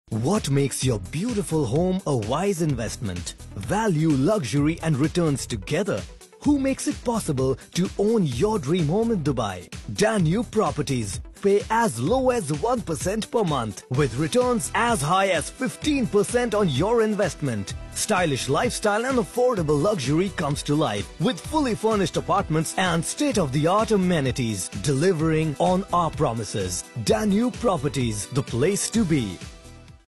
What makes your beautiful home a wise investment? Value, luxury and returns together. Who makes it possible to own your dream home in Dubai? Danube Properties. Pay as low as 1% per month with returns as high as 15% on your investment. Stylish lifestyle and affordable luxury comes to life with fully furnished apartments and state-of-the-art amenities, delivering on our promises. Danube Properties, the place to be.